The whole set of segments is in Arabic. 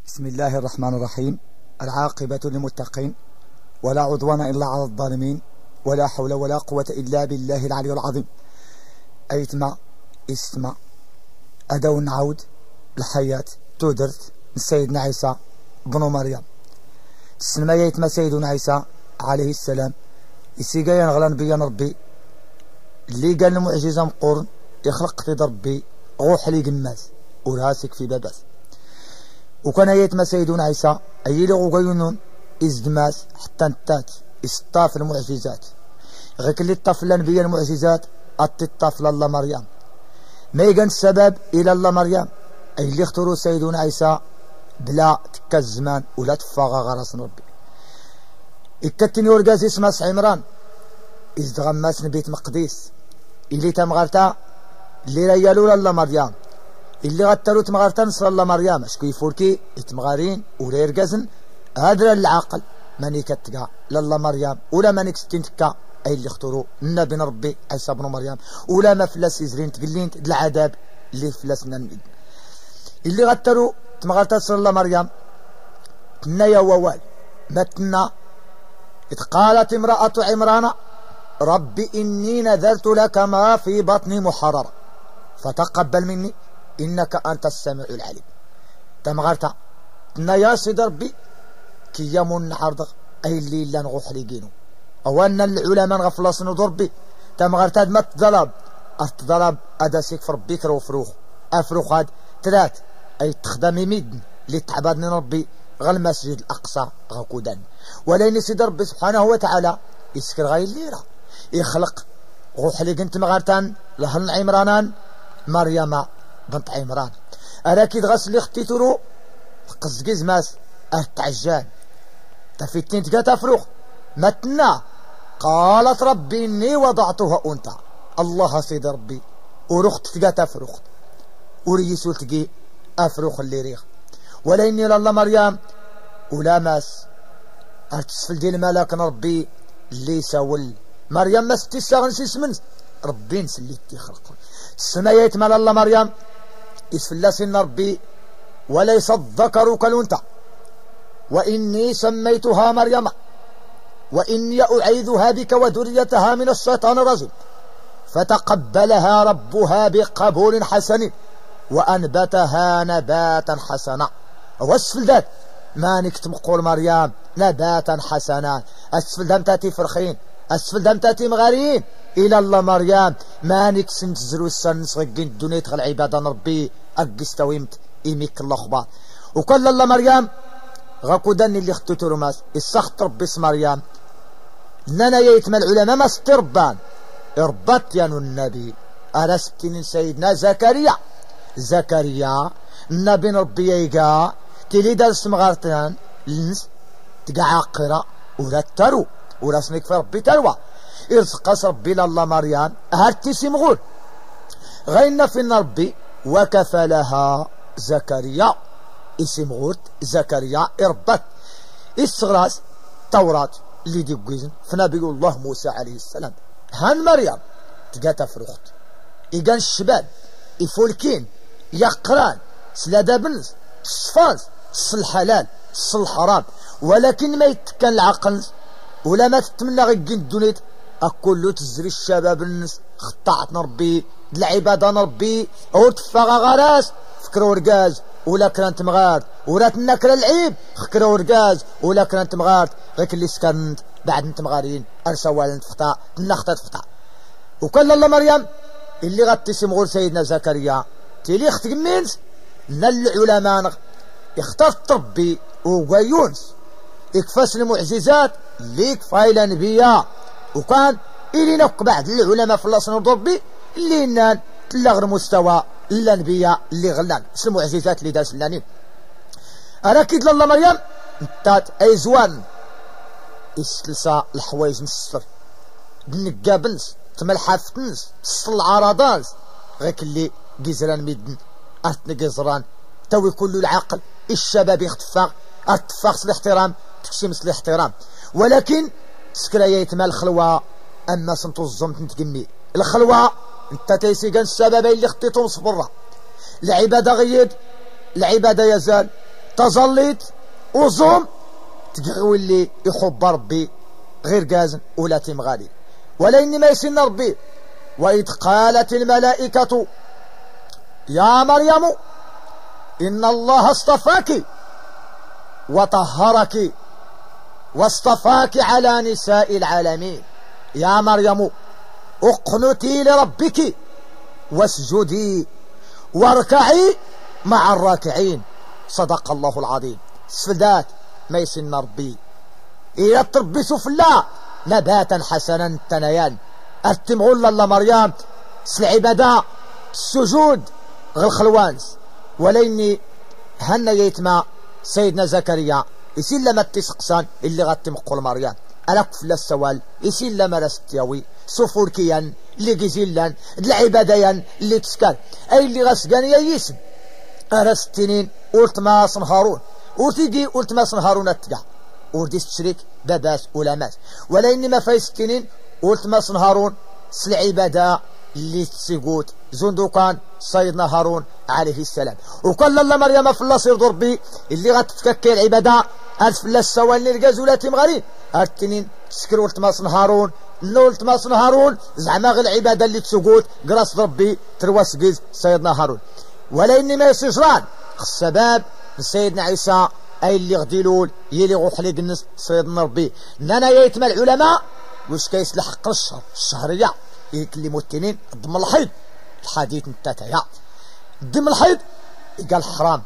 بسم الله الرحمن الرحيم. العاقبة للمتقين ولا عدوان إلا على الظالمين ولا حول ولا قوة إلا بالله العلي العظيم. أيتما اسمع أدو نعود الحياة تودرت من سيدنا عيسى بن مريم. السلمى يتما سيدنا عيسى عليه السلام يسيقا ينغلان بيان ربي اللي قال المعجزة مقورن يخلق في ربي روح لي قماز وراسك في باباس. وكان يتما سيدنا عيسى أيلي غيونون إزدماس حتى انتات استاف المعجزات غيك اللي طفل الأنبياء المعجزات الطفل الله مريم ما يقن السبب إلى الله مريم أي اللي اختاروا سيدنا عيسى بلا تكا الزمان ولا تفاغا غراس ربي. إكتني ورقاز اسمه عمران إزدغماس بيت مقديس اللي تمغرتا اللي ريالوا الله مريم اللي غتلو تمغارتا نصر الله مريم اشكو يفوركي يتمغارين ولا يرقزن هادرا العقل ماني كتكا لالا مريم ولا ماني كستين تكا اي اللي اختاروا النبي ربي عيسى بن مريم ولا ما فلاس يزرين تقلين العذاب اللي فلاسنا نمد اللي غتلو تمغارتا نصر الله مريم تنا يا ووال متنا قالت امرأة عمران ربي إني نذرت لك ما في بطني محررا فتقبل مني إنك أنت السميع العليم. تمغرتا يا سيد ربي كي يمون حرض أي اللي لا نغوح ليقينو أو أن العلماء غفلصنو ضربي تمغرتا ما تضرب أتضرب أداسيك في ربي كرو أفروخ هاد تلات أي تخدمي ميدن اللي تعبدني ربي غا المسجد الأقصى غاكودان ولين سيد ربي سبحانه وتعالى يسكر غاي الليرة يخلق غوح ليقين تمغرتان لهن عمرانان مريم بنت عمران أراكيد غسل اختيترو قزقز ماس أرتعجان تفتين تقات أفروخ متنا قالت ربي إني وضعتها أنت الله سيد ربي ورخت تقات أفروخ وريسول تقي أفروخ اللي ريخ ولا إني لله مريم ولا ماس أرتسفل ديال ملاك ربي اللي ساول مريم ما ستيساغن سيسمن ربي نسليتي خلق السمايات مال الله مريم إسفلاسين ربي وليس الذكر كالأنثى وإني سميتها مريم وإني أعيذها بك وذريتها من الشيطان الرجيم فتقبلها ربها بقبول حسن وأنبتها نباتا حسنا. واسفل ذات ما نكتم قول مريم نباتا حسنا أسفل دم تاتي فرخين أسفل دم تاتي مغارين إلى الله مريم ما نكسن تزرو السن صغين الدنيا تغل عبادة ربي أقستويمت إيميك الله خبار وكل الله مريم غاكودان اللي اختتو رماس السخط ربي اسم مريم نانا يتم العلماء ما استربان اربط يا النبي أرستين سيدنا زكريا النبي ربي يقا تلي درس مغارتان لنس تقع عاقرة ولا ترو ولا سميك في ربي تروى ارزقس ربي لله مريم هرتي سمغول غينا في ربي وكفلها زكريا اسم غورت زكريا اربط الصغراس توراة اللي دي بقيزن فنبي الله موسى عليه السلام هان مريم تقاتا فروخت إيقان الشباب يفولكين يقران سلادا بنز الصفانس الحلال الحرام ولكن ما يتكن العقل ولا ما تتمنى غير الدنيا أكلو تزري الشباب الناس خطعتنا ربي العبادة ربي أو تفاغا غراس فكروا رقاز ولا كرانت مغارد ولا تنكر العيب فكروا رقاز ولا كرانت مغارد غيك اللي سكنت بعد انت مغارين أرسوال تفتا تنخت تفتا. وكل الله مريم اللي غتسم غور سيدنا زكريا تيلي اخت مينز العلماء اخترت ربي وغيونس يكفاس المعجزات ليك فايل انبياء وكان إلي نق بعد العلماء في الله سنرد ربي اللي نان تلغر مستوى الانبياء اللي غلان المعجزات اللي دارس لانين اراكيد لله مريم انتات ايزوان السلسة الحوايج نصر بنقابنس تملحافتنس العرضانس غيك اللي جزران ميدن ارتنقزران توي كل العقل الشباب يختفاق ارتفاق الاحترام تكسيمس الاحترام ولكن سكرايات مال الخلوة أما سنتو الزمت نتقمي الخلوة انت تيسيقان السبب اللي خطيتهم صبرا العبادة غيد العبادة يزال تظليت وزوم تولي يحب ربي غير قازن ولا تمغالي ولا إني ما يسن ربي. وإذ قالت الملائكة يا مريم إن الله اصطفاك وطهرك واصطفاك على نساء العالمين. يا مريم اقنتي لربك واسجدي واركعي مع الراكعين. صدق الله العظيم. سفلدات ما يسن ربي إلا تربي سفلا نباتا حسنا تنيان أتمغل الله مريم العبادة السجود غير خلوانس. وليني هنا يتما سيدنا زكريا يسين لما تسقسان اللي غتمقل مريم ألك فلا السوال يسين لما رستيوي سفوركيا اللي جزيلا العباديا اللي تسكر أي اللي غسقان يا يسم أرستنين قلت ما صنهارون وتيجي قلت ما صنهارون اتقع وردي تشريك باباس ولا ماس. ولا إني ما فايستنين قلت ما صنهارون العبادة اللي تسيقوت زندوقان سيدنا هارون عليه السلام. وقال الله مريم في الله سير ضربي اللي غتفككي العبادة ألف الله السوال اللي رجازولاتي مغارين أرتنين تسكر والتماس هارون نولت ماس هارون زعما غير العبادة اللي تسقوت قراص ضربي تروسقز سيدنا هارون. ولا إني ما يسجران السباب سيدنا عيسى أي اللي غديلول يلي غوح لي قنس سيدنا ربي نانا يتم العلماء واش كيسلح حق الشهرية يكلموا التنين ضم الحيض الحديث نتاتايا ضم الحيض قال حرام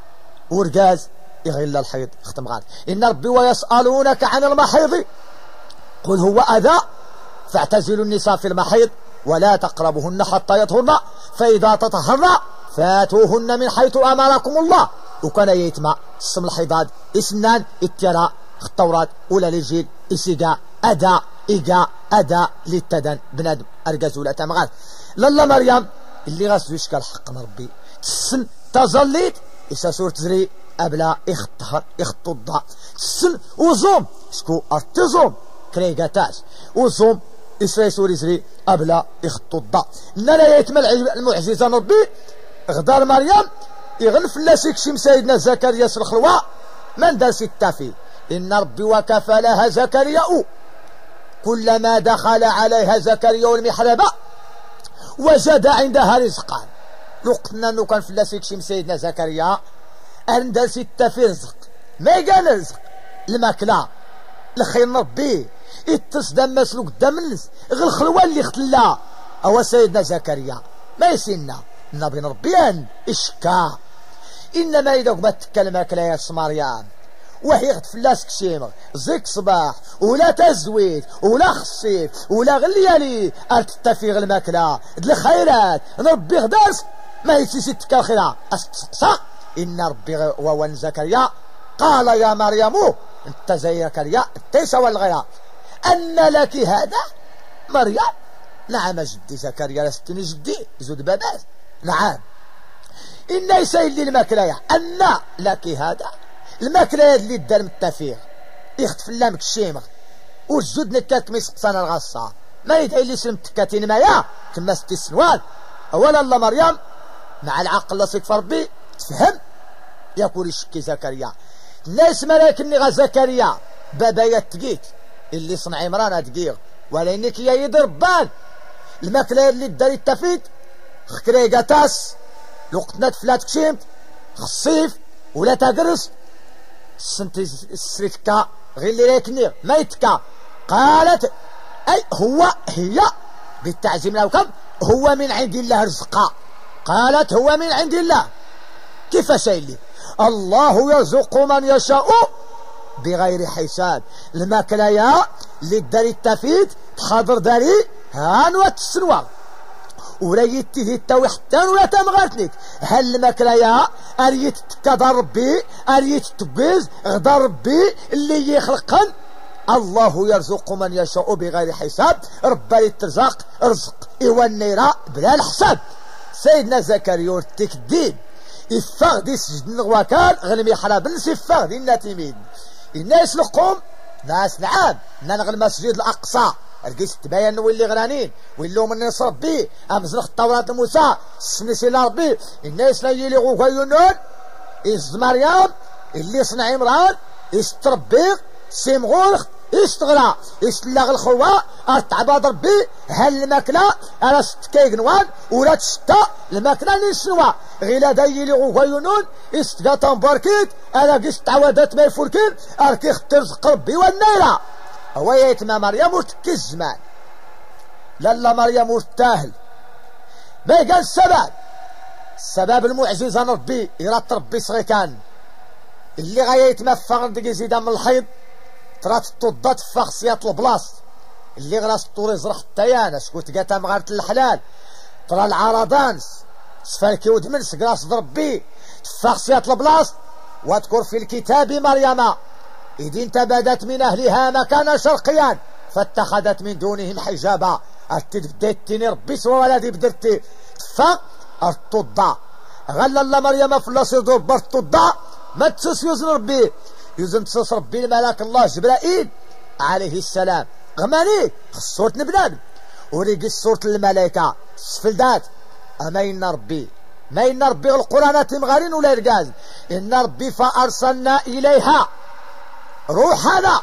ورقاز يغير الحيض ختم غاد. إن ربي ويسألونك عن المحيض قل هو أذى فاعتزلوا النساء في المحيض ولا تقربهن حتى يطهرن فإذا تطهرن فاتوهن من حيث أمركم الله. وكان يتمع اسم الحيضاد اسنان التراء التوراة ولا للجيل إسيقا أدا إيقا أدا للتدن بنادم أرقزولة تمغاد. لالا مريم اللي غاسو يشكال حق ربي تسن تظليت إسا سور تزري أبلا اختهر اختضا تسن وزوم شكو ارتزوم كريقاتاش وزوم إسا سور يزري أبلا اختضا. لا يتمل المعجزة ربي غدار مريم يغنف لاسيك شم سيدنا زكريا الخلوة من دار ستافي. إن ربي وكفى لها زكريا كلما دخل عليها زكريا المحراب وجد عندها رزقا. لقنا انه كان في لاسيك شم سيدنا زكريا ان دار ستة في رزق ما قال رزق الماكلة الخير ربي التصدم مسلوك قدام الناس غير الخلوة اللي اختلا هو سيدنا زكريا ما يسينا نبي ربيان إشكا. إنما إذا قبت تكلم كلايا مريم وهي غتفلاس كشيمة زيك صباح ولا تزويد ولا خصيف ولا غليالي أرتتفيغ الماكلة الخيرات ربي غداس ما يسيسي تكاخرة أستصق. إن ربي وون زكريا قال يا مريم انت زي زكريا تيسوى الغيرة أن لك هذا مريم. نعم جدي زكريا لستني جدي زود باباس نعم. إن يسيل لي الماكلة أن لك هذا الماكلة اللي دار متفيغ يختف اللامك الشيمغ والزود نكاك ميسقسان الغصة ما يدعي لي سلم تكاتين مايا كما ستي السنوال. أولا الله مريم مع العقل لصيك فربي تفهم يقول يشكي زكريا الناس ملاكني غا زكريا بابا يتقيت اللي صنع عمران دقيق ولا انك يا يضربان الماكلة اللي داري التفيت خكريقاتاس لوقتنا تفلات كشيمت خصيف ولا تقرص سنت السريتكا غير اللي راكني ما يتكا. قالت اي هي بالتعزيم لوكم هو من عند الله رزقا. قالت هو من عند الله كيف سيلي الله يرزق من يشاء بغير حساب. الماكلة يا اللي داري التفيت تحضر داري هانوات السنوار ولا يتيه التوي حتى ولا تمغاتنيك هل الماكلة يا اريت تكدر ربي اريت تبيز غدا ربي اللي يخلقن. الله يرزق من يشاء بغير حساب. ربي ترزق رزق ايوا النيرة بلا الحساب. سيدنا زكريا التكديب يفغدي سجن وكان غلم يحراب نسفغدي الناتمين الناس لقوم ناس نعام نغل المسجد الاقصى القيس تبين واللي غرانين واللي من نصر ربي امزنخ التوراة موسى سنسي ربي الناس لا يلي غوكايونون إز مريم اللي صنع عمران يستربيغ سيمغورخ يستغرى يستلاغ الخوا ارتعباد ربي هل الماكلة على ستكيق نوان ولا تشتا الماكلة اللي سنوا غيلا دايلي غوغيونون يستقى تنباركيت على قست عوادات ما يفوركين اركي اخترزق ربي والنيرة هو يتما مريم ورتكي الزمان لالا مريم ورتاهل ما قال السبب المعجزة ربي يرات ربي صغي كان اللي غايتمفى غندق يزيد من الحيض ترات الطوضات فاخ سياط البلاص اللي غراس الطور يزرق التيان اسكو تقاتا مغارة الحلال ترى العرضانس سفالكي ودمنس قراس ربي تفاخ سياط البلاص واذكر في الكتاب مريم إذ انتبذت من أهلها مكانا شرقيا فاتخذت من دونهم حجابا ارتدتني ربي سوى ولدي بدرتي تفاق ارتضا غلا الله مريم فلاس يدور برتضا ما تسس يوزن ربي يوزن تسس ربي الملاك الله جبرائيل عليه السلام غماني صورة نبنان وريقي صورة الملائكة سفلدات أما إن ربي ما إن ربي القرآن تمغارين ولا يرقاز إن ربي فأرسلنا إليها روحنا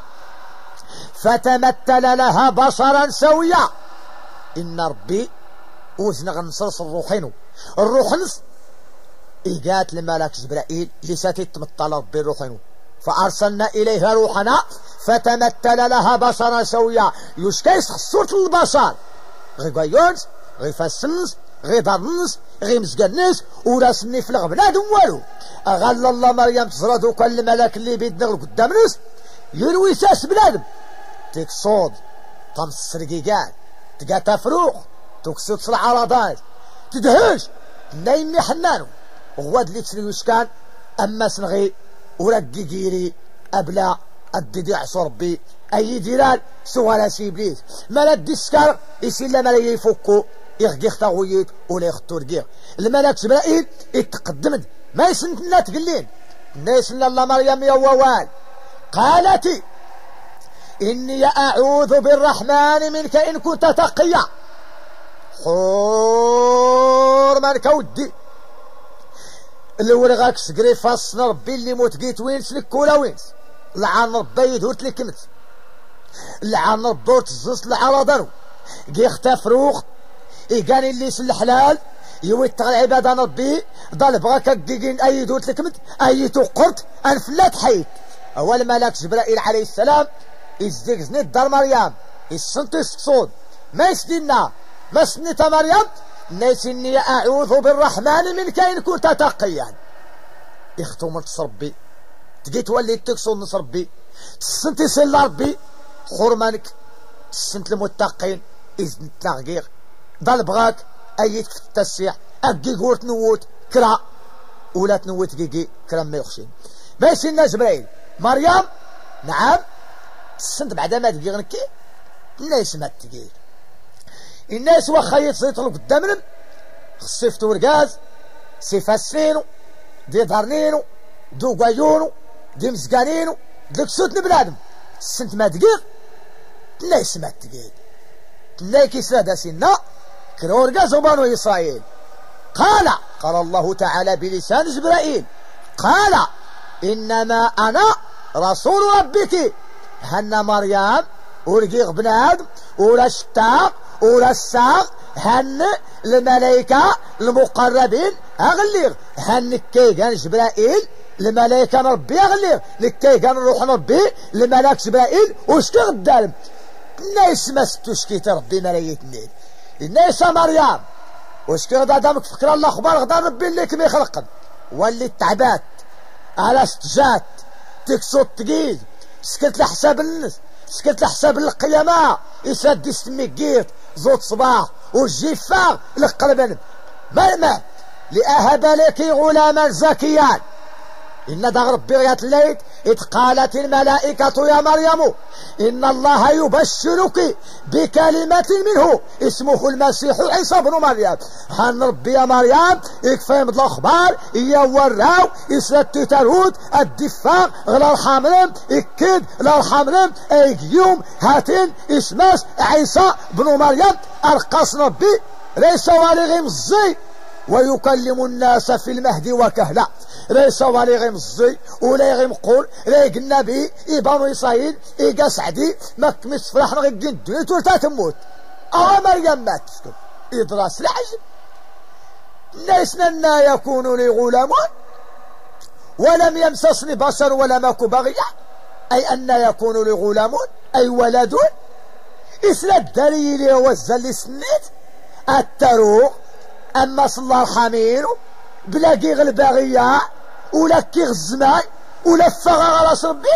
فتمثل لها بصرا سويا إن ربي وزن غنصص الروحين الروح نص إيجات الملك جبرائيل لساتي تمثل ربي الروحين فأرسلنا إليها روحنا فتمثل لها بصرا سويا يشكيس صورة البصر غي قيونس غي فاسنس غي ضرنس غي مسقنس وراسني في الغبناد والو أغل الله مريم تزردو كل ملك اللي بيدنغل قدام ناس يروي ساس بلادم تكصود طمس الرقيقات تلقى تفروق تكسد العرضات تدهش نايمي حنانو وغواد اللي تسلي يسكان أما سنغي ورقي جيري أبلا أددي عصر ربي أي ديران سوالا سيبليس مالا الدسكار يسيلا مالا يفكو يغيخ تغويت ولا يختو رقيق الملك جبرائيل يتقدمد ما يسنت لنا تقلين نيسن الله مريم يووال قالت إني أعوذ بالرحمن منك إن كنت تقيا حور مالك ودي اللي ورغاك سقري فاصنا ربي اللي موت قيت وينس لك ولا وينس لعان ربي يدورت لك كمت لعان ربي تزوز العرضانو قي اختا فروخ إيقاني اللي يسل الحلال يويت العبادة ربي ضل بغاك قيقين أي دورت لك كمت أي تقرت أنفلات حيت أول ملاك جبرائيل عليه السلام يزدقزني الدار مريم السنت الصود ما يسدينا ما سنت مريم ناس إني أعوذ بالرحمن منك إن كنت تقيا يختو من تصربي تجي تولي تكسو من صربي السنت يسل ربي حرمانك السنت المتقين إذن تلاغيق ضل بغاك أي تسيح أكي قول تنوت كرا ولا تنوت كيكي كرا ما يخشين ما يسلنا جبرائيل مريم نعم السنت بعد ما تجي غنكي الناس ما تجي الناس وخيط سيطلوا قدامنا خصيفتو رقاز سيفاسينو دي ضرنينو دو قايونو دي مسقانينو دي كسوتن بنادم السنت ما تجي الناس ما تجي تلاقي سادا سينا كرو رقاز وبانو إسرائيل قال الله تعالى بلسان جبرائيل قال إنما أنا رسول ربك هن مريم ورقيق بنادم ولا شتاق ولا الساق هن الملائكة المقربين أغليغ هن كيغان جبرائيل الملائكة ربي أغليغ لكيغان روح ربي الملاك جبرائيل وشكي غدالم الناس ما ستوشكيت ربي ملايتنين الناس مريم وشكي غدا دامك فكر الله أخبار غدا ربي اللي كم يخلقن واللي تعبات على استجات تكسو التقيل سكت لحساب الناس سكت لحساب القيامة يسد يستميقيت زوت صباح والجفاغ لقلبن ما لأهب لك غلاما زكيا إن دغ ربي غيات الليل إذ قالت الملائكة يا مريم إن الله يبشرك بكلمة منه اسمه المسيح عيسى بن مريم هن ربي يا مريم يكفي من الأخبار يوراو يسلت تروت الدفاع غلا الحمرم اكيد لا الحمرم يوم هاتين اسماس عيسى بن مريم القص ربي ليس والغي مزي ويكلم الناس في المهد وكهلا. ليس ولي غيمزي ولا غيمقول لا النبي بنو اسرائيل سعدي ما كمس فرح غير الدنيا تولتا تموت. مريم ما تسكت إدراس العجب. لسنا يكون لي غلام ولم يمسسني بشر ولم أك بغيا، أي أن يكون لي غلام أي ولد. إسلا الدليل وزل سنيت التروق أما صلى الحمير بلا كيغ البغية ولا كيغ الزمان ولا فغى راس ربي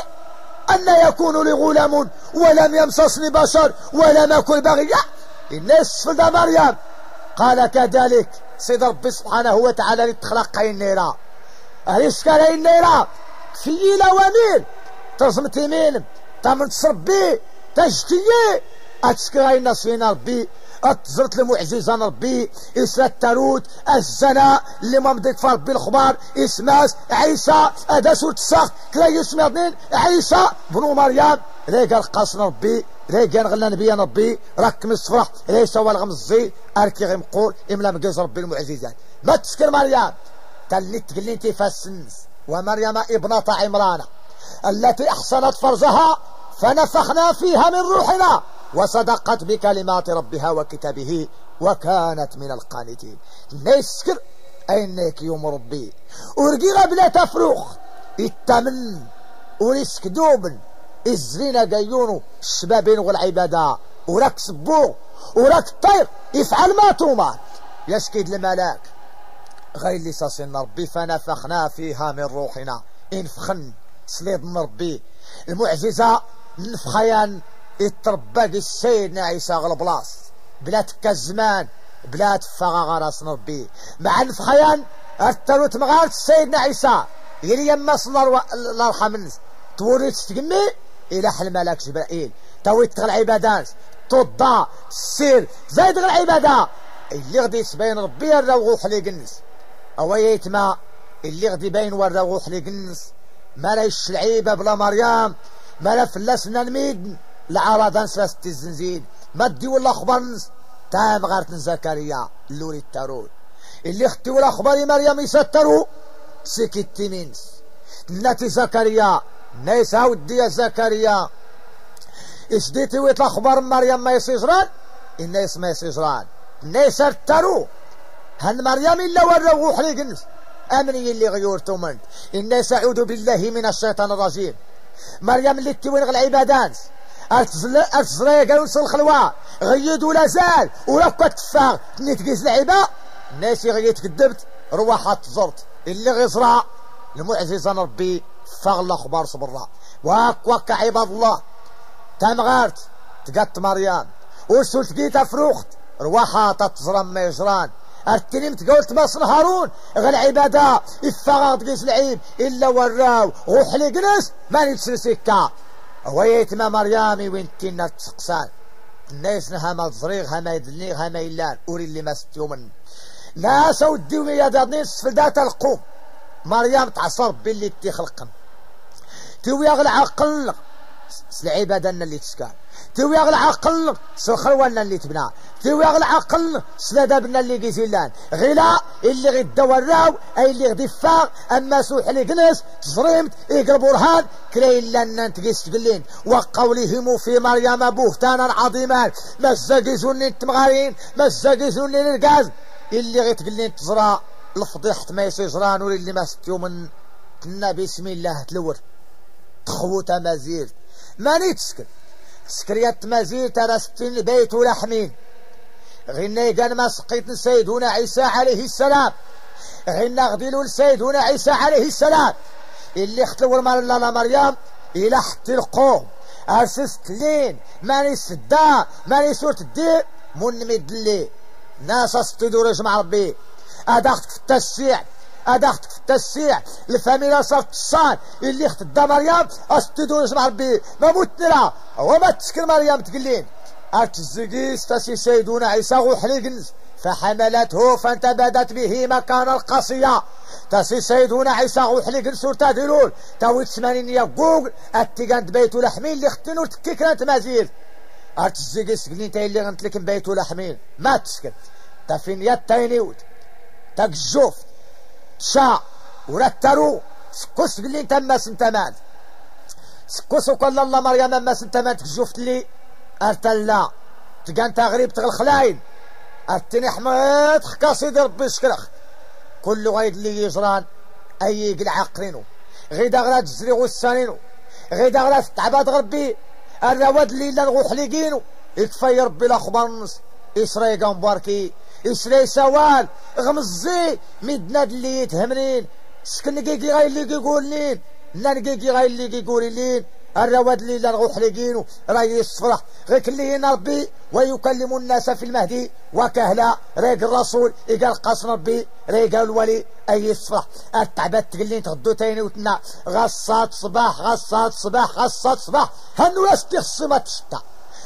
أن يكون لي غلام ولم يمسسني بشر ولم أكن بغيا. الناس فلدا مريم قال كذلك سيد ربي سبحانه وتعالى لتخلق النيرة أهلسكال النيرة كفيلة وميل تزمتي مين تمن تصربي تجتيي أتسكري الناس ربي أتزرت المعجزة ربي إسلا التاروت الزنا اللي ما مضيت في ربي الخبار إسماس عيسى أدا سورة الساق كلا يسمى اثنين عيسى بنو مريم ريقا القاصن ربي ريقا غلا نبيا ربي راك مصفرح ليس هو الغمزي أركي غيمقول إملا مقيز ربي المعجزات. ما تسكر مريم تالي تقلي انتي فاسنس ومريم ابنة عمران التي أحصنت فرجها فنفخنا فيها من روحنا وصدقت بكلمات ربها وكتابه وكانت من القانتين. نسكر أينك يوم ربي ورقيغا بلا تفروخ التمن وريسك دوبن الزرينة قيونو الشبابين والعبادة وراك سبوغ وراك الطير يفعل ما تومر يسكيد الملاك غير اللي ساسين ربي فنفخنا فيها من روحنا انفخن سليد من ربي المعجزة نفخيان يتربى السيدنا عيسى غلبلاص بلا تكا الزمان بلا تفغى راس ربي مع نفخيان التروت مغارت السيدنا عيسى يلي يما صلى الله يرحم توريت تقمي الى حل ملاك جبرائيل تويت العبادات توضا السير زايد العباده اللي غادي يتبين ربي الروح لي قنس او يتما اللي غادي يبين والروح لي قنس ما لاش العيبه بلا مريم ما لا فلاسنا الميد العرضان سلاست الزنزين ما دي ولا خبر تام غارت زكريا اللوري التارود اللي اختي ولا خبر مريم يستروا سكتي مينس ناتي زكريا نيسا ودي يا زكريا اشديتي ويت الاخبار مريم ما يسجران الناس ما يسجران نيسا التارو هن مريم الا والروح لي قنس امني اللي غيورتو من الناس اعوذ بالله من الشيطان الرجيم. مريم اللي تيوين العبادات ارتزري قالوا نصل الخلوه غيد ولا زال ولا كتفاغ نتقيس العبا الناس غيت كذبت رواحات زرت اللي غيزرع المعجزه ربي فاغ الاخبار صبرا واك عباد الله تمغارت تقات مريم ورسول تقيتها فروخت رواحات تزرم ما يجران ارتنمت قلت باصل هارون غير عباده افاغ تقيس العيب الا وراو روح لي قنس ما نتسلسكا ويت ما مريامي وين تينا تسقسان الناس هما تزريغ هما يدلنيغ هما يلان وري اللي ما ستيومن ناس وديو يا دادني سفلدات القوم مريم تعصر باللي تخلقن توي غل عقل العباده اللي تسكان توي غل عقل الخلوه اللي تبنى توي غل عقل سلادبنا اللي قيزيلان غلا اللي غيد وراو اي اللي غدي فاغ اما سوح لي قنس تزريمت يقرب برهان كلاين لنا نتقيس تقلين وقولهم في مريم بهتانا عظيما مزاقيزوني التمغارين مزاقيزوني الرقاز اللي غيتقلين تزرا الفضيحة ما يسجران ولي اللي ما ستيو من كنا بسم الله تلور تخوت مازير ماني تسكر سكريات مازير ترى 60 بيت ولحمين غينا قال ما سقيت سيدنا عيسى عليه السلام غينا غديلو لسيدنا عيسى عليه السلام اللي اختلور مال مريم الى حتى القوم ارسست لين ماني سدا ماني سورة الدين من مدلي ناس استدور جمع ربي ادخت في التشيع ادخت في التشيع الفاميلا صارت الصان اللي اخت دا مريم استدور جمع ربي ما متنا وما تسكر مريم تقلين ارتزقيس تسي سيدنا عيسى وحلقنز فحملته فانتبذت به مكان القصية تسي سيدنا عيسى وحلقنز سورة ديلول تاويت 80 يقوق اتقانت بيتو لحمين اللي اختنو تكي كانت مازير ارتزقيس قلين تا اللي غنت لك بيتو لحمين ما تسكر تفين يد تاينيوت تاك الجوف شا ورترو سكوس قال لي انت ما سنتمان سكوس وقال الله مريم ما سنتمان تجوفت لي ارتلا تلقى انت غريب تغل خلاين ارتني حمد خكا سيدي ربي شكرخ كل غايد اللي يجران اي قلع عقرينو غيدا غرا تجري غسانينو غيدا غرا تعباد ربي الرواد اللي لا نغوح ليقينو يكفي ربي الاخبار النص يسريقا مباركي يسري سوال غمزي ميدناد اللي يتهمنين سكن نقيقي غاي اللي يقولين لا نقيقي غاي اللي يقولين الرواد اللي لا نغوح ليقينو راي الصفرح غير كلينا ربي ويكلم الناس في المهدي وكهلا ريق الرسول يقال قاسم ربي ريق الولي اي الصفرح التعبات تقلين تغدو تاني وتنا غصات صباح غصات صباح غصات صباح هالناس تخصمة تشتا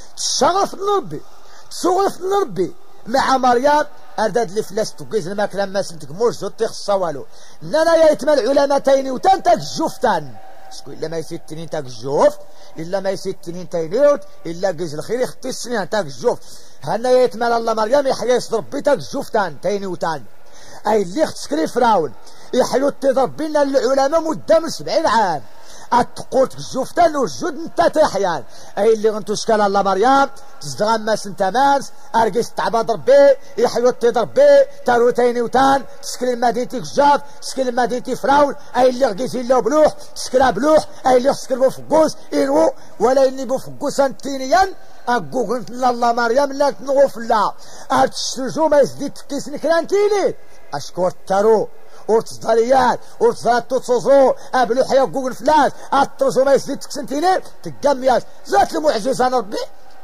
تشغف نربي تسوغف نربي مع مريم ارداد لي فلاس تقيز الماكله ما سنتك موجود تخص والو انا يا يتم العلماء تايني وتان تاك الجوفتان شكون الا ما يسيد تنين تاك الجوف الا ما يسيد تنين تاينيوت الا قيز الخير يخطي السنين تاك الجوف هنا يتمال الله مريم يحيى يصدر بي تاك الجوفتان تاينيوتان اي اللي اختسكري فراون يحيو تضرب بينا العلماء مدام 70 عام اتقوت الجوفتان وجود انت تحيان اي اللي غنتو شكال الله مريم تزدغم ما سنتمانس ارقيس تعباد ربي يحيو تضرب بي تارو تاينيوتان سكري مدينتي كجاف سكري مدينتي فراول اي اللي غيسي له بلوح سكرا بلوح اي اللي سكر بوفقوس انو ولا اني بوفقوس انتينيا اقوغن الله مريم لا تنغوف لا اتشتجو ما يزدي تكيس نكرانتيني اشكور تارو ورتصدريات ورتصدرات تصوصو ابلو حيا قوغن فلاس اترسو ما يزدي تكسنتيني تقامياس ذات المعجزة ربي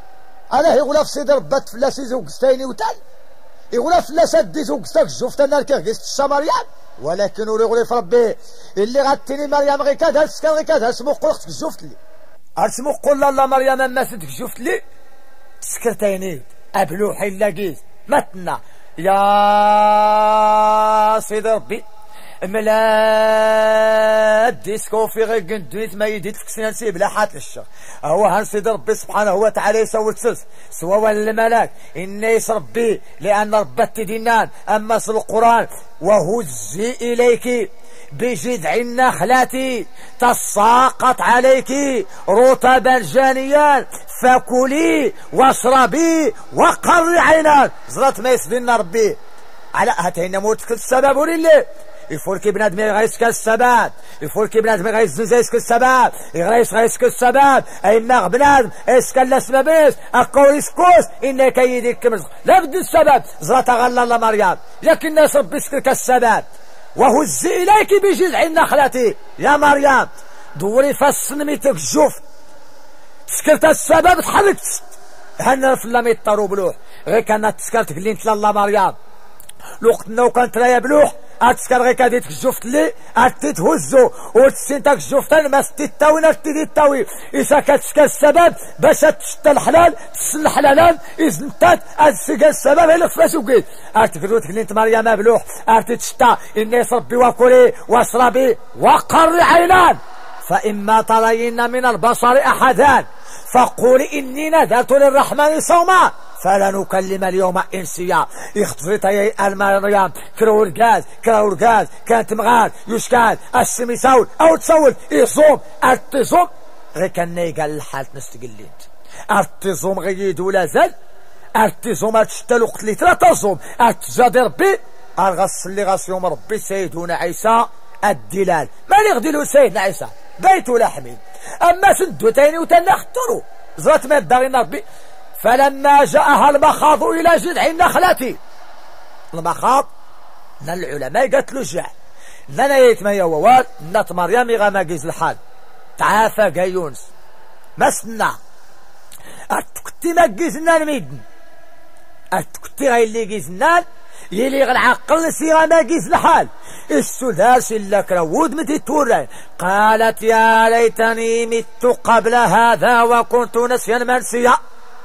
انا يقول في سيدي ربات فلاس يزوق ستيني وتال يقول فلاس ادي زوق ستاك شفتنا ناركا قيست السمريان ولكن يقول في ربي اللي غاتيني مريم غي كاد سكان غي كاد اسمو قلقتك شفت لي اسمو قول الله مريم ما سدك شفت لي سكرتيني ابلو حي لاقيت متنا يا سيدي ربي ملاد ديسكو في غير قندويت ما يديت الكسنانسي بلا حات للشر هو هان سيدي ربي سبحانه وتعالى يسوي تسلس سوا الملاك إنيس ربي لأن ربت دينان أما في القرآن وهزي إليك بجذع النخلة تساقط عليك رطبا جانيا فكلي واشربي وقري عيناك زرات ما يسدنا ربي على هاتين موتك السبب لله يفوركي بنادم غيسك السبب يفوركي بنادم غيسك السبب غيسك السبب اينا بنادم اسكال السبب اقول اسكوس انك يديك مرزق لا بد السبب زرات غلا الله مريم لكن الناس ربي يسكرك السبب وهز اليك بجذع النخلة يا مريم دوري فالسنميتك الجوف سكرت السبب تحركت هنا في اللام يطارو بلوح غير كانت تسكرتك اللي انت الله مريم لوقتنا وكانت لا بلوح اتسكر غير كاديتك الجوفت لي اتي تهزو وتسينتك الجوفتان ما ستيتا وين اتي تاوي اذا كتسكر السبب باش تشتى الحلال تسن الحلالان اذا انت اتسكر السبب اللي فاش وقيت ارتكروتك اللي انت مريم بلوح ارتي تشتى اني ربي وكلي واشربي وقر عينان فاما ترين من البشر احدان فقولي اني نذرت للرحمن صوما فلا نكلم اليوم انسيا يخطفت يا المريم كرو الغاز كانت مغاد يشكال السميساول او تصول يصوم ارتزوم غير كان قال الحال نستقليت ارتزوم غيد ولا زال ارتزوم ارتشتا الوقت اللي ثلاثه ارتزاد ربي ارغس اللي غاس يوم ربي سيدنا عيسى الدلال مالي غديلو سيدنا عيسى بيتو لحمي اما سندو تاني وتنخترو زرات ما دارين ربي فلما جاءها المخاض الى جذع النخلة المخاض العلماء قالت له جاع لنا يتميا ووال نات مريم غما قيز الحال تعافى قيونس ما سنا اتكتي ما قيزنا الميدن اتكتي غير اللي قيزنا يلي غنعقل سيغا ما قيز الحال السداس الا كراود متي تورين قالت يا ليتني مت قبل هذا وكنت نسيا منسيا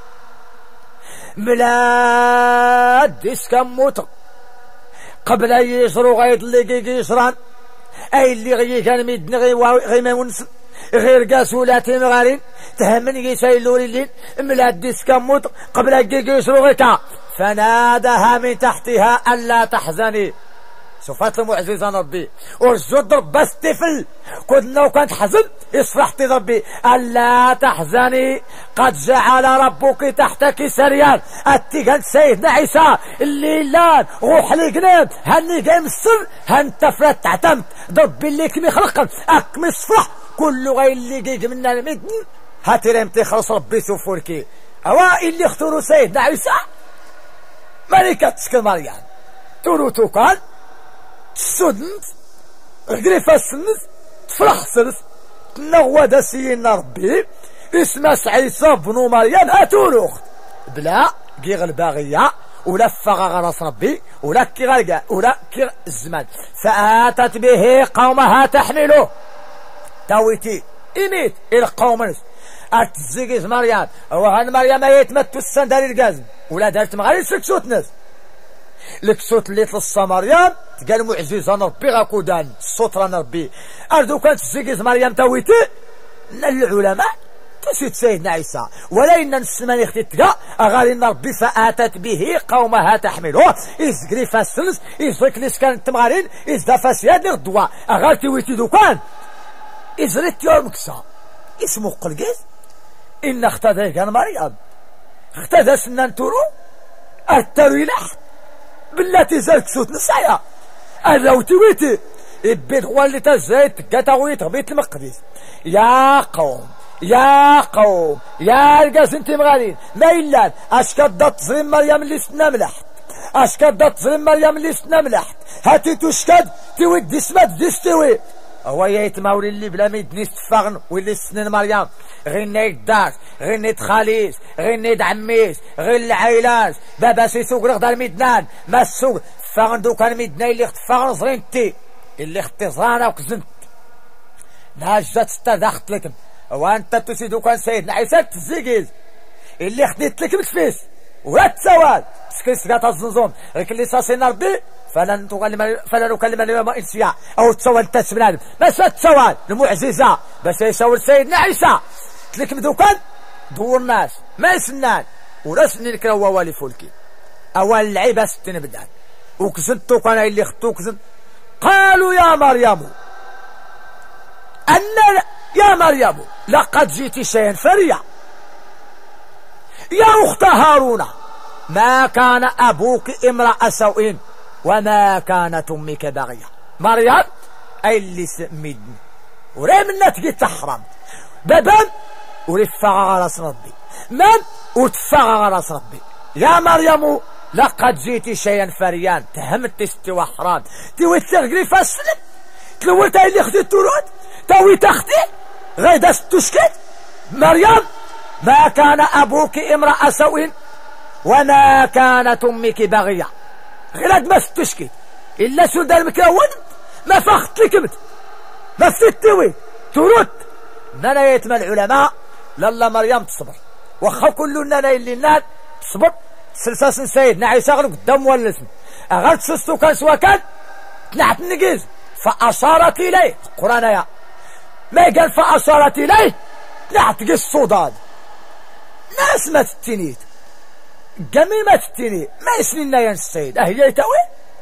ملاد اسكموت قبل يجرو غيض اللي يجران اي اللي غي كان ميدن غي ما ونس غير قاسولاتي مغارين تهمن يسايلو لين ملاد اسكموت قبل يجرو غيكا فنادها من تحتها الا تحزني شوفات المعجزة ربي ورجود ربا الطفل كنا وكانت حزن يصرحتي ربي ألا تحزني قد جعل ربك تحتك سريان أتيقان سيدنا عيسى الليلان روح لقنام هني قايم السر هنتفرت تعتمد ربي اللي كمي خلقا أكمي الصفح كل غير اللي قيق منا المدن هاتي ريمتي خلص ربي سوفوركي أوائل اللي اختاروا سيدنا عيسى ملكة تسكن مريم تروتو كان تسودنت غريفة السنت تفرح سرس تنغوى سيدنا ربي اسمه عيسى بنو مريم هاتولوخ بلا كيغ الباغية ولا فغا غرس ربي ولا كي غرقا ولا كي الزمان فآتت به قومها تحمله تاويتي إميت القوم اتزيقز مريم وهان مريم يتمتو السنداري القازم ولا دارت مغاري سكسوت ناس الكسوت اللي تلصى مريم تقال معجزة ربي غاكو دان الصوت رانا ربي أردو كانت تزيقز مريم تاويتي العلماء تسيد سيدنا عيسى ولا إن نسمان اختتقى أغاري ربي فآتت به قومها تحمله إزقري فاسلس إزرك لسكان تمغارين إزدافا سياد الدوا أغارتي ويتي دوكان إزريت يوم مكسا اسمه قلقيز إن اختدى كان مريم اختدى سنان تورو التروي لحت بالتي زالك صوت نسايا الروتي ويتي البيت هو اللي تزايد قتاويت بيت المقدس يا قوم يا قوم يا القاس انتي مغالين ما إلا أشكد تظلم مريم اللي سنا ملحت أشكد تظلم مريم اللي سنا ملحت هاتي تشكد تود اسمت ديستوي هو يتماولي اللي بلا ميدني استفاغن واللي سنن مريم غير نيد داك غير نيد خاليس غير نيد عميس غير العائلات بابا سيسوق رغدار ميدنان ما السوق فاغن دو كان ميدناي اللي اختفاغن زرينتي اللي اختي زرانا وكزنت ناجات استدخت لكم وانت تسيدو كان سيدنا عيسى تزيقيز اللي خديت لك بكفيس ولا تسوال سكيس قاطع الزنزون غير اللي ساسينا ربي فلن نكلم اليوم انسيا او تسوى انت سبنادم بس تسوى المعجزه بس يسوي سيدنا عيسى تلك دوكان دور الناس ما يسنان ولا سنين كراوا والي فولكي اول العيبه ستين بدان وكزنتو كان اللي خطو كزنت قالوا يا مريم ان يا مريم لقد جئت شيئا فريا يا اخت هارون ما كان ابوك امرأ سوء وما كانت امك بغية مريم اي اللي سميدني وريم النتقي تحرم بابان ورفع راس ربي من وتفع راس ربي يا مريم لقد جئت شيئا فريان تهمت استوى حرام توي تغري فاسلم تلولت اللي خديت ترود توي تختي غيدا ستشكت مريم ما كان ابوك امرأ سوء وما كانت امك بغية غير ما ستشكت الا سودان مكون ما فخت لكمت ما فتوي ترد نانا يتم العلماء لالا مريم تصبر وخا كل نانا اللي ناد تصبر سلساس سيدنا عيسى غير قدام والاسم اغاد سستو كان سوا كان تنعت النقيز فاشارت اليه القران يا ما قال فاشارت اليه تنعت الصداد ناس ما تتنيت قميمة التني ما يسنينا يا السيد اهي يتوي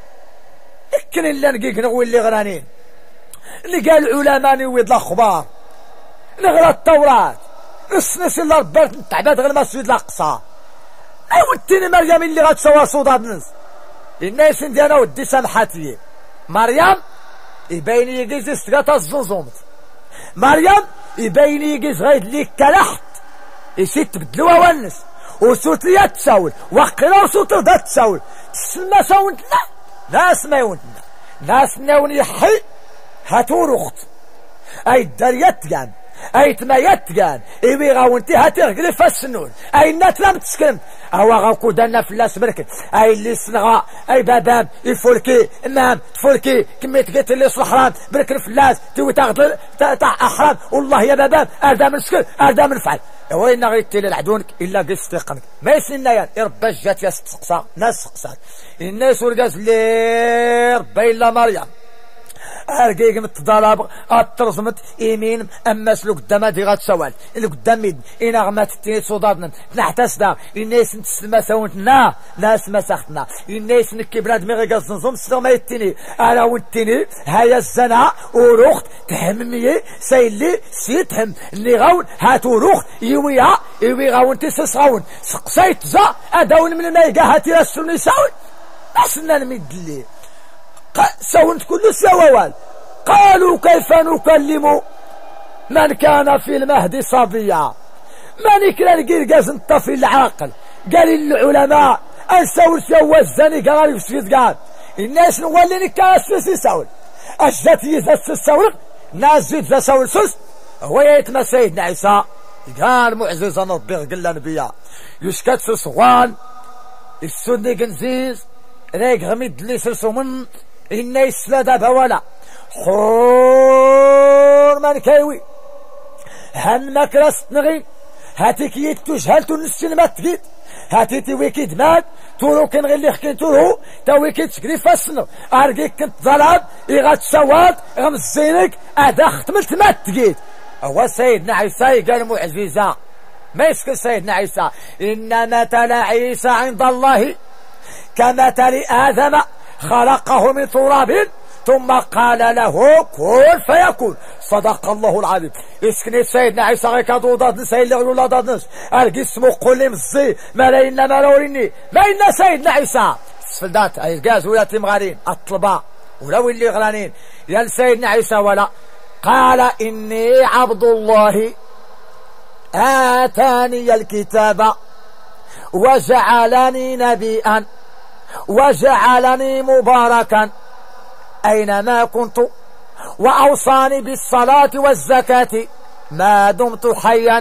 لكن اللي نقيق نغوي اللي غرانين اللي قال علماء نويد الاخبار نغرى التوراة نسنس اللي ربات نتعباد غير المسجد الاقصى ايوا التني مريم اللي غتسوى صداد نس الناس ندي انا ودي سامحاتي مريم يبين يجيز استغاثة الزنزومت مريم يبين يجيز غيد ليك كلحت يسيت تبدلوها ونس وصوت لي تساول وقنا وصوت دا تساول تسمى ساونت لا ناس ما يونتنا ناس ناوني حي هاتور اخت اي الدريات كان اي تمايات كان ايوي غاونتي هاتي غلي فالسنون اي النات لم تسكن هو غاكو دانا فلاس بركت اي اللي سنغا اي بابام يفولكي امام تفولكي كمية قلت اللي صحران برك الفلاس توي تاخذ تاع احرام والله يا بابام اردا من سكن اردا من فعل وين غيتي للعدونك الا قص تقنك ما يسننا يا ربا جات يا استقصى ناس سقسات الناس ورقاس لي ربا الا مريم ارقيق متضرب اترزمت يمين اما سلوك قدام دي غتسوال اللي قدام ميد انا غمات التيني صدادنا نحتاس دا الناس نتسلم ساونتنا ناس مسختنا الناس نكي بلاد ميغي قصنزوم سلما يتيني انا وانتيني هيا الزنا وروخت تهممي سيلي سيتهم اللي غاون هاتو روخت يويها يوي غاون تسسغاون سقسيت زا اداون من المايقا هاتي رسولني ساون أسنا المدلي ساونت كل سوال قالوا كيف نكلم من كان في المهد صبيا من يكرا القرقاز الطفل العاقل قال العلماء السول سوى الزني قال يفسد قال الناس نولي كاسس يساول أجدت يزس السول ناس زيد ذا سول سس هو يتم سيدنا عيسى قال معززا ربي قال نبيا يسكت صغوان السني قنزيز ريق غميد اللي سلسو من إنا يسلا بولا حور من كيوي هن مكرس نغي هاتي كي تجهلتو نسي ما تقيد هاتي تيويكي دماغ تورو كن غير اللي حكيتو له تاويكي تشكري فاسنو ارقيك كنت ظلام يغات سواد غمزينك ادا ختملت ما تقيد هو سيدنا عيسى قال معززة ما يسكن سيدنا عيسى إن مثل عيسى عند الله كمثل آدم خلقه من تراب ثم قال له كن فيكون صدق الله العظيم اسكني سيدنا عيسى غير كادو ضاد سيد ولا ضاد نس ارقي اسمو قول مزي ما لينا ما لوريني ما إن سيدنا عيسى سفلدات اي الغاز ولا تمغارين الطلباء ولا اللي غلانين يا سيدنا عيسى ولا قال إني عبد الله آتاني الكتاب وجعلني نبيا وجعلني مباركا أينما كنت وأوصاني بالصلاة والزكاة ما دمت حيا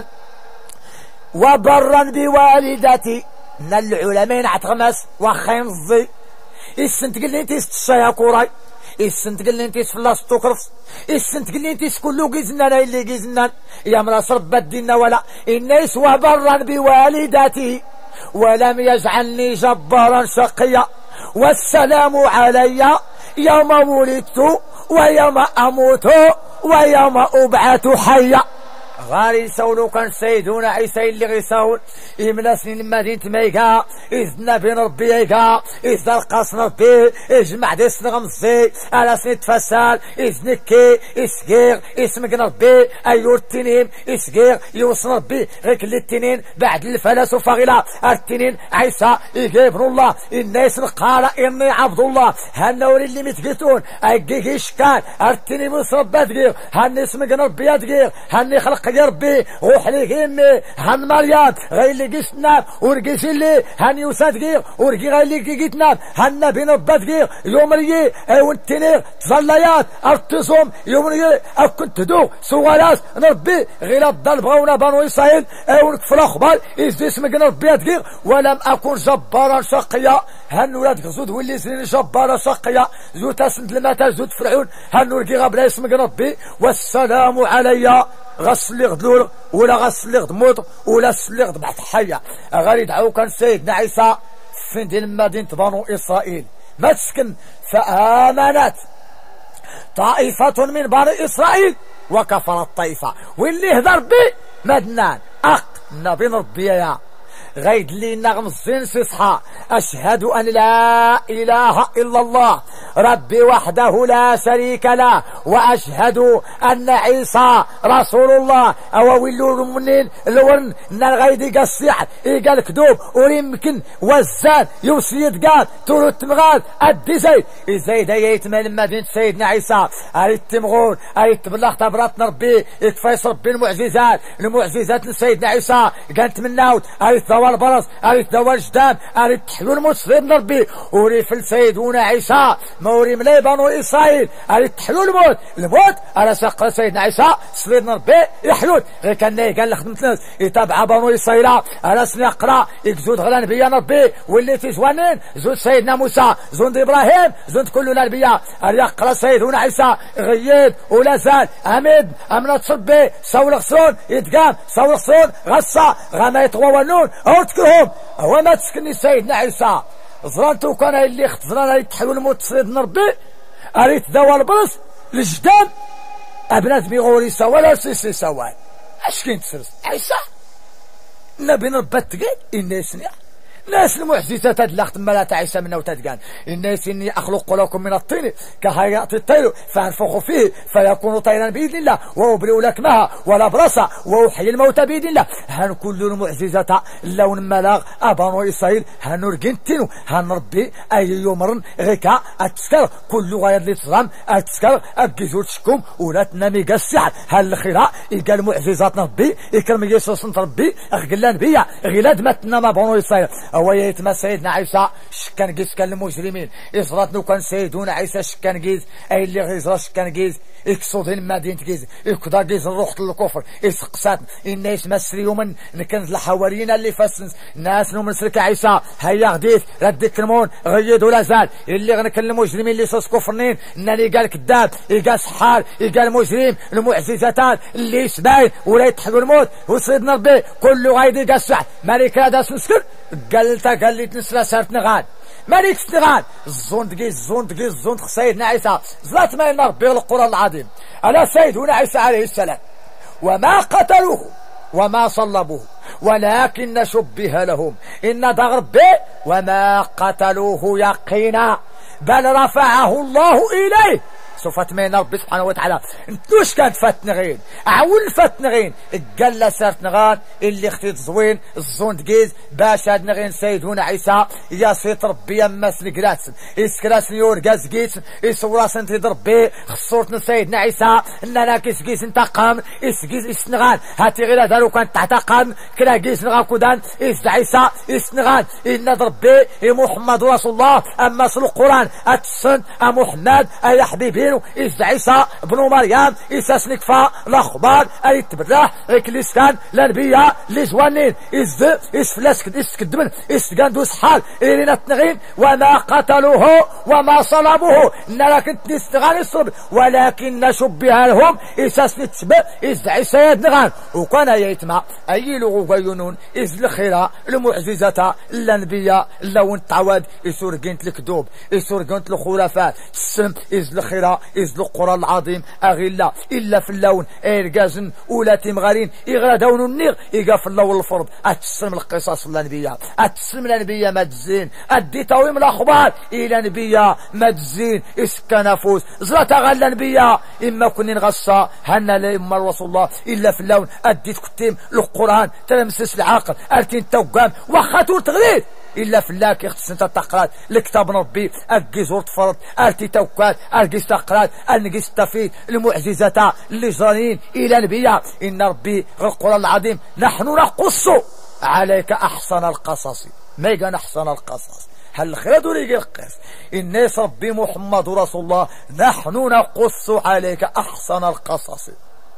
وبرا بوالدتي من العلماء عتغمس وخينزي السنت قل لي انت الشيا كوراي السنت قل لي انت فلاس توكرفس السنت قل لي انت كلو جيزنان اللي جيزنان يا مراس رب الدين ولا الناس وبرا بوالدتي ولم يجعلني جبارا شقيا والسلام علي يوم ولدت ويوم أموت ويوم أبعث حيا غاري يسولو كان سيدنا عيسى اللي غيساول يملا سنين المدينة ميكا إذنا بين ربي يكا إذا القاس ربي يجمع دي سنغمزي على سنين تفسال إذنكي إسقير اسمك ربي أيور التنين إسقير يوصل ربي غيك اللي التنين بعد الفلاسفة غلا التنين عيسى يجيب الله الناس قال إني عبد الله هالنور اللي متقيتون أيقيك إشكال التنين مصربة تقير هالني اسمك ربي تقير هالني خلق يا ربي روح لي همي هن مريم غير اللي قسنا ورقيس اللي هن يوساد غير ورقي غير اللي قيتنا هن بين ربات غير يوم ريي وانتنير تظليات ارتصم يوم ريي كنت دو سوالاس نربي غير الضل بغونا بانو إسرائيل ونكفر أخبار إذ اسمك نربيات غير ولم أكن جبارا شقيا هن ولاد غزود واللي سنين جبارا شقيا زود تسند المتا زود فرعون هن ورقي غبلا اسمك ربي والسلام علي غسل غدلول ولا غسل غدموت ولا سل غد بعد حية غير يدعو كان سيدنا عيسى في دين مدينة بنو إسرائيل ما تسكن فآمنت طائفة من بني إسرائيل وكفرت طائفة واللي هدر بي مدنان نبي ربي غيد لي نغم الزين سيصحى أشهد أن لا إله إلا الله ربي وحده لا شريك له وأشهد أن عيسى رسول الله أو ويلو منين الورن نغيد قصيح قال كذوب ويمكن وزان يوسيد قال تورو التمغال أدي زيد زيد يتمال مدينة سيدنا عيسى أريد تمغون أريد تبلغ تبراتنا ربي يكفيس ربي المعجزات لسيدنا عيسى قالت من ناوت أريد ثوال برص أريد ثوال جدام أريد تحلو المسلم ربي وريف سيدنا عيسى موري ملي بنو إسرائيل أريد تحلو الموت على ساق سيدنا عيسى سيدنا ربي يحلو غير كان قال لخدمت ناس يتابع بنو إسرائيل على سن يقرأ يكزود غلا نبيا ربي واللي في زوانين زود سيدنا موسى زود إبراهيم زود كل الأنبياء يقرأ سيدنا عيسى غيد ولا زال أمد أمنا تصبي سول غصون يتقام سول غصون غصة غما يتغوانون أو تكرهم هو ما تسكني سيدنا عيسى زرانتو كان اللي اختزران يتحلو الموت سيدنا ربي أريد دوا البرس الجدام ابنات بيغوري سوا ولا سيسي سوا اش كاين تسرس عيسى النبي نربط تقال الناس ناس المعجزات هاد الاخت ما لا تعيش منها وتتقال الناس اني اخلق لكم من الطين كهيئة الطير فانفخ فيه فيكون طيرا باذن الله وابرئ لكمها ولا برصه واحيي الموتى باذن الله هن كل المعجزات لون ملاغ ابانو اسرائيل هنرجنتينو هنربي اي يومرن غيكا اتسكر كل غير اللي تصرام اتسكر اجيزو تشكم ولا تنامي السحر هل الخيرا قال معجزات ربي يكرم يسوس ربي اغلان بيا غلاد ما تنام بانو اسرائيل هو يتما سيدنا عيسى شكان قيس كان المجرمين إصراتنا كان سيدنا عيسى شكان قيس أي اللي غيزرا شكان قيس إكسودين مدينة قيس إكدا قيس الروح للكفر إسقسات الناس مسريو من نكنز الحواريين اللي فاسنس ناس نو من سلك عيسى هيا غديت ردي كلمون غيدوا لازال اللي غنكن المجرمين اللي صوص كفرنين ناني قال كذاب قال سحار قال مجرم المعجزات اللي سباين ولا يتحدوا الموت وسيدنا ربي كله غايدي قال سحر مالك هذا سنسكر قال لي تنسلا سارت نغان مالك نغان الزون سيدنا عيسى زلات ما ينار بيغ القرآن العظيم على سيدنا عيسى عليه السلام وما قتلوه وما صلبوه ولكن شبه لهم إن ضرب وما قتلوه يقينا بل رفعه الله إليه سوف تمين ربي سبحانه وتعالى انتوش كانت فاتنغين عول فاتنغين الجلة سارت نغان اللي اختيت زوين الزون تقيز باش هاد نغين سيدنا عيسى يا سيد ربي يما سنقراسن اسكراسن يورقاز قيس اسوراسن تضربي خصورتنا سيدنا عيسى اننا كيس انتقام اسقيس اسنغان هاتي غير دارو كانت تحتقام كلا قيس نغان كودان اس عيسى اسنغان ان ضربي محمد رسول الله اما سلو القرآن اتسن محمد يا حبيبي إذ عيسى بن مريم إساس نكفى الأخبار أي تبرح كليسكان لنبيا لزوانين إذ فلاسك إسكدمن إسكاندوس حال إلينا تنغين وما قتلوه وما صلبوه نراك نستغان الصلب ولكن شبه لهم إساس نتسبع إذ عيسى يدنغان وكان يتمع أي لغو غيونون إذ الخيرة المعجزة الأنبياء لو تعود إسور قنت الكذوب إسور قنت الخرافات السم إذ الخيرة إذ القرآن العظيم أغلا إلا في اللون إرقازن ولا تمغالين إغرا دون النيغ إيقا في اللون الفرض أتسلم القصص الأنبياء أتسلم الأنبياء مدزين أدي تويم الأخبار إلى الأنبياء مدزين إسكا نفوس زرات أغا الأنبياء إما كن نغصى هنا لإما رسول الله إلا في اللون أدي تكتيم القرآن تلمسس العقل أرتين توقام وخاتور تغليد إلا في الله كي خصنا تقرات الكتاب ربي أجيز ورتفرط أرتي توكات أرجيز تقرات أنجيز تفيد المعجزات اللي جرانين إلى الأنبياء إن ربي القرآن العظيم نحن نقص عليك أحسن القصص ما يقال أحسن القصص هل خير يجي القصص الناس ربي محمد رسول الله نحن نقص عليك أحسن القصص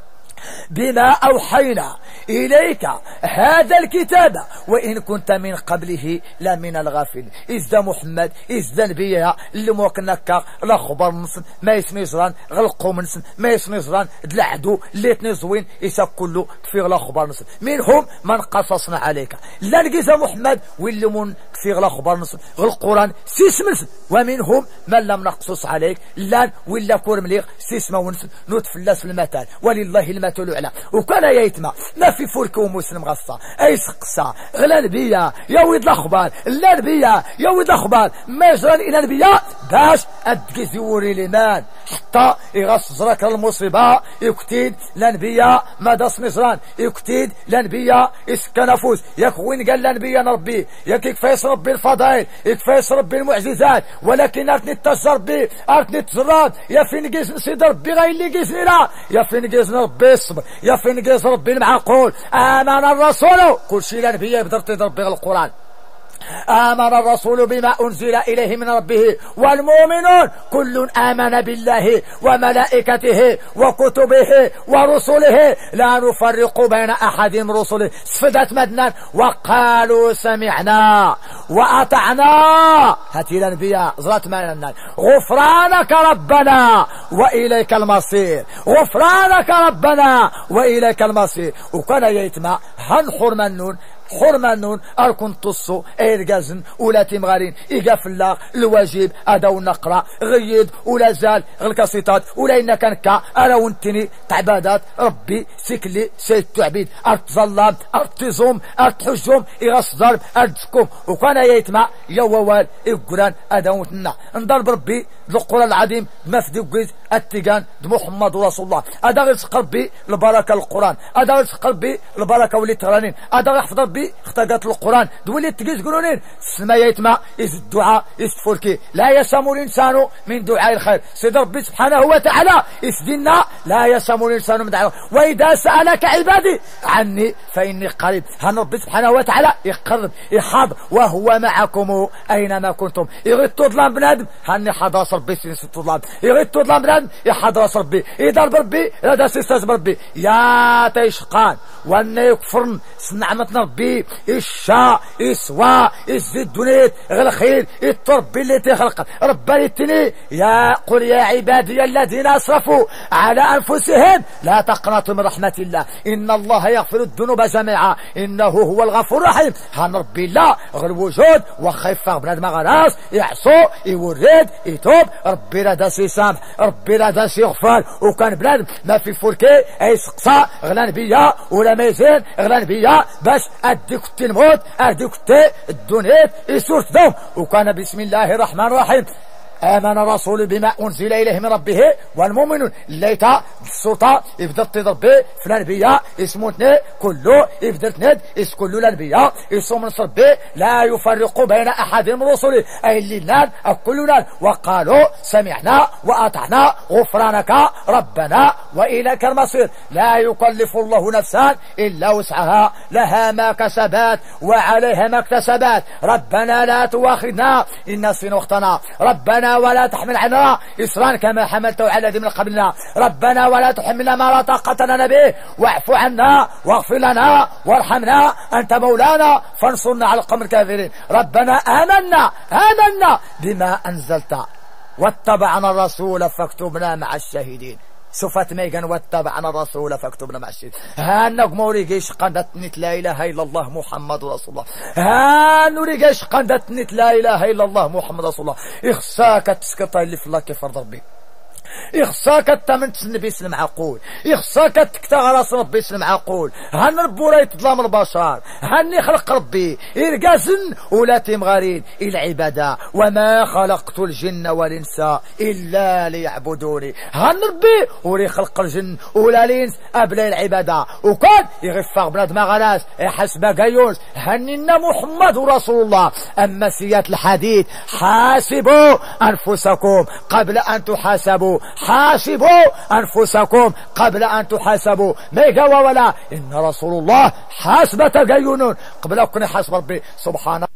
بما أوحينا إليك هذا الكتاب وإن كنت من قبله لمن الغافل إذا محمد إذا نبيها اللي موكنك الأخبار نصن ما يسمي زران غلقوا منسن ما يسمي زران دلعدو اللي تنزوين إسا كله في الأخبار نصن منهم من قصصنا عليك لا نقيز محمد واللي من في الأخبار نصن القرآن سيسمنسن ومنهم من لم نقصص عليك لان ولا كور مليغ سيسما ونسن نتفلس المثال ولله المثال الأعلى وكان يتما ما في فرك ومسلم غصة أي سقصة غلا نبيا يا ولد الأخبار لا نبيا يا ولد الأخبار ما جران إلى نبيا باش أدكزوري لمان حتى يغص زرك المصيبة يكتيد لنبيا ما داس مزران يكتيد لنبيا إسكنفوس يكوين قال لنبيا نربي يكفيس ربي الفضائل يكفيس ربي المعجزات ولكن أرتني التجربي أرتني التجراد يا فين جيز نسيد ربي غير اللي جيزني لا يا فين جيز ربي الصبر يا فين جيز ربي المعقول آمن الرسول كل شيء لنبيا يقدر تضرب القرآن آمن الرسول بما أنزل إليه من ربه والمؤمنون كل آمن بالله وملائكته وكتبه ورسله لا نفرق بين أحد من رسله صفدت مدنا وقالوا سمعنا وأطعنا هاتي الأنبياء زرات معنا غفرانك ربنا وإليك المصير، غفرانك ربنا وإليك المصير. وكان يتمع هنحر منون حرمانون أركن تصو إيرجازن ولا تمغارين إيقاف الله الواجب أداو نقرأ غيد ولا زال غالكاسيطات ولا إنا كان كا أنا ونتني تعبادات ربي سكلي سيد تعبيد أرت ظلام أرت تزوم أرت حجوم إغاس ضرب أرتكم. وكان يتمع يووال إقران أداو نتنا نضرب ربي القرآن العظيم مفدي قيد التيجان محمد رسول الله أدغس قلبي لبركة القرآن، أدغس قلبي لبركة ولي تغرانين، أدغس حفظ ربي اختقت القرآن دولي تقيس قرونين سما يتما إذ الدعاء إستفركي لا يسمو الإنسان من دعاء الخير. سيد ربي سبحانه وتعالى إسدنا لا يسمو الإنسان من دعاء. وإذا سألك عبادي عني فإني قريب. هن ربي سبحانه وتعالى يقرب يحاضر وهو معكم أينما كنتم. يغيد تظلم بنادم هني حضر ربي سنس تظلم، يغيد تظلم بنادم يحضر ربي يضرب ربي هذا سيستاذ ربي يا تيشقان وأن يكفرن سنعمتنا ربي الشاء إسواء إزيد دونيت غير خير التربي اللي تخلق ربنا يتني يا قل يا عبادي الذين أسرفوا على أنفسهم لا تقنطوا من رحمة الله إن الله يغفر الذنوب جميعا إنه هو الغفور الرحيم. هان ربي الله غير وجود وخيف بنادم غراس يعصو يورد يتوب ربي لا داس يسامح ربي لا داس يغفر. وكان بنادم ما في فركي يسقسى غلان بيا ولا ميزين غلان بيا باش أديك الموت أديك الدنيا يسور دوم. وكان بسم الله الرحمن الرحيم آمن الرسول بما أنزل إليه من ربه والمؤمنون ليتا السلطة يبدأ تضربي في الأنبياء اسموتني كله يبدأ تند اس كل الأنبياء اسم من صربي لا يفرق بين أحد من رسله أي الليلان أكلنا وقالوا سمعنا وأطعنا غفرانك ربنا وإليك المصير. لا يكلف الله نفسا إلا وسعها لها ما كسبت وعليها ما اكتسبت. ربنا لا تؤاخذنا إن نسينا واخطأنا ربنا ولا تحمل علينا إصرا كما حملته على الذين من قبلنا ربنا ولا تحملنا ما لا طاقة لنا به واعف عنا واغفر لنا وارحمنا أنت مولانا فانصرنا على القوم الكافرين. ربنا آمنا بما أنزلت واتبعنا الرسول فاكتبنا مع الشهيدين. سوفات ميغان واتبعنا الرسول فاكتبنا مع الشهيدين. هانك موريجيش قندت لا اله الا الله محمد رسول الله. هانوريجيش قندت لا اله الا الله محمد رسول الله. اخساك تسكطي اللي في الله كيف فرض ربي يخصاك التمن تسن بيسلم عقول يخصاك تكتغرس ربي يسلم عقول. هن ربو لا يتظلم البشر هني خلق ربي إرقازن ولا تمغارين العبادة وما خلقت الجن والإنس إلا ليعبدوني. هن ربي ولي خلق الجن ولا الإنس أبلا العبادة وكان يغفق بنادم غلاس يحسب قيوس هننا محمد رسول الله. أما سيات الحديث حاسبوا أنفسكم قبل أن تحاسبوا حاسبوا أنفسكم قبل أن تحاسبوا. ما يقوى ولا إن رسول الله حاسبة قيون قبل أن يحاسب ربي سبحانه